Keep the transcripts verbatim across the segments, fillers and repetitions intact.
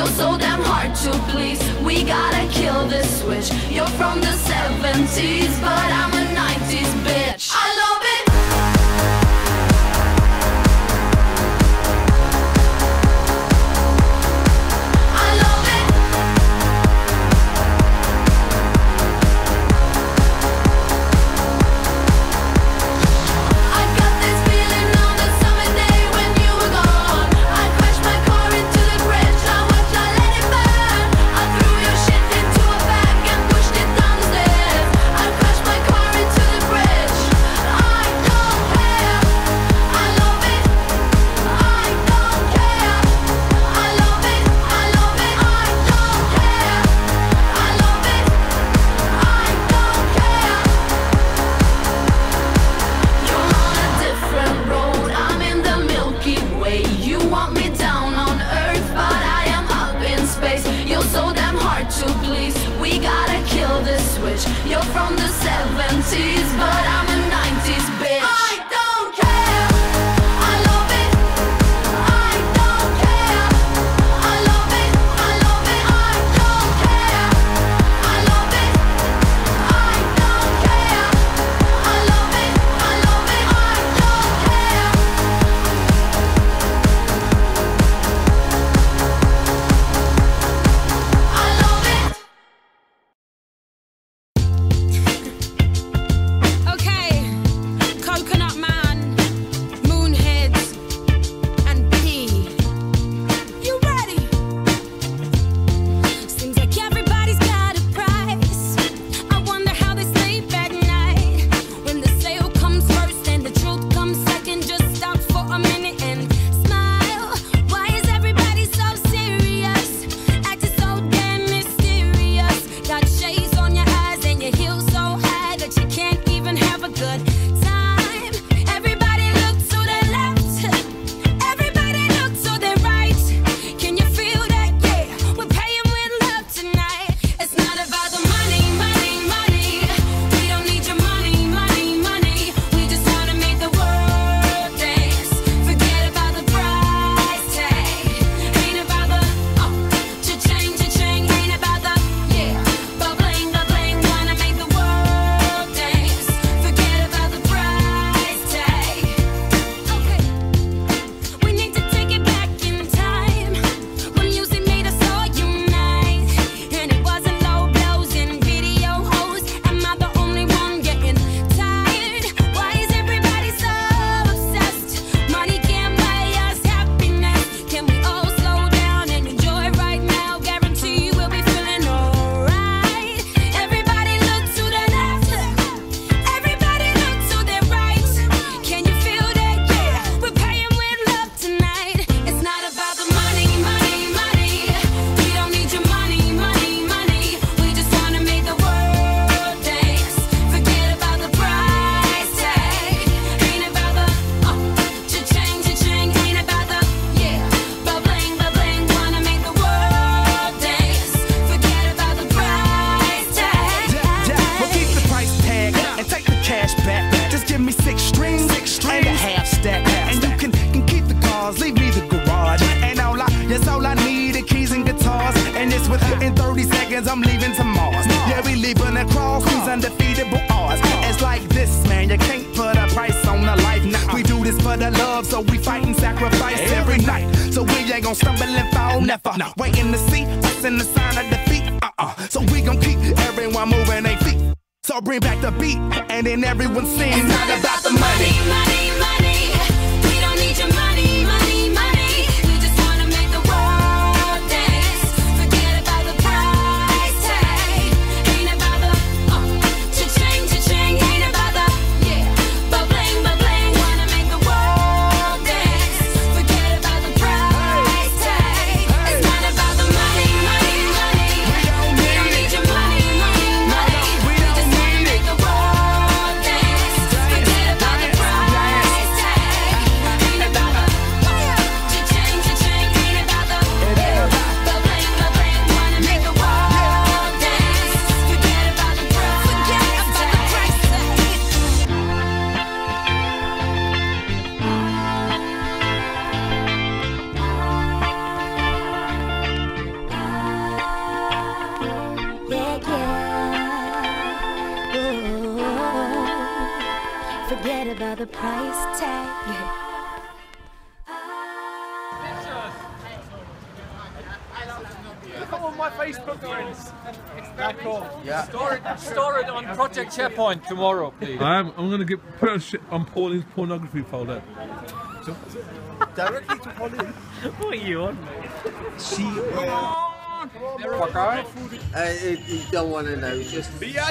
You're so damn hard to please. We gotta kill this switch. You're from the seventies, but I'm a nineties bitch. I love it. You're from the seventies, but I'm a nineties bitch. I don't care. I love it. I don't care. I love it. I love it. I don't care. I love it. I don't care. I love it. I love it. I don't care. I love it. In thirty seconds, I'm leaving to Mars. Yeah, we leaving across these undefeatable odds. It's like this, man, you can't put a price on a life. Now we do this for the love, so we fight and sacrifice every night. So we ain't gon' stumble and fall, never. Waiting to see us in the sign of defeat. Uh-uh. So we gon' keep everyone moving their feet. So bring back the beat, and then everyone sings. It's not about the money, money, money. We don't need your money, money, money. We just wanna make the world dance. Forget about the price tag. Ain't about the uh, cha-ching, cha-ching. Ain't about the yeah, but bling, but bling. Wanna make the world dance. Forget about the price tag. It's not about the money, money, money. We don't need your money, money, money. We just wanna make the world dance. Forget about the price the price tag. Look at all my Facebook friends. That cool. Yeah. Store it, store it on Project SharePoint tomorrow, please. I'm, I'm going to get put on, shit on Pauline's pornography folder. Directly to Pauline. What are you on, mate? She. Fuck out. Uh, it, you don't want to know. Just.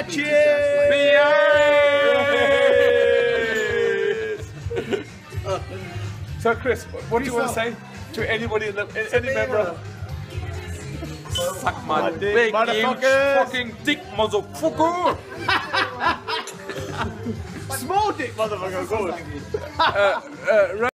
So, Chris, what do you want to say to anybody, in the, any member? Suck my dick, big motherfuckers. fucking dick, motherfucker. Small dick, motherfucker. Go on. Uh, uh,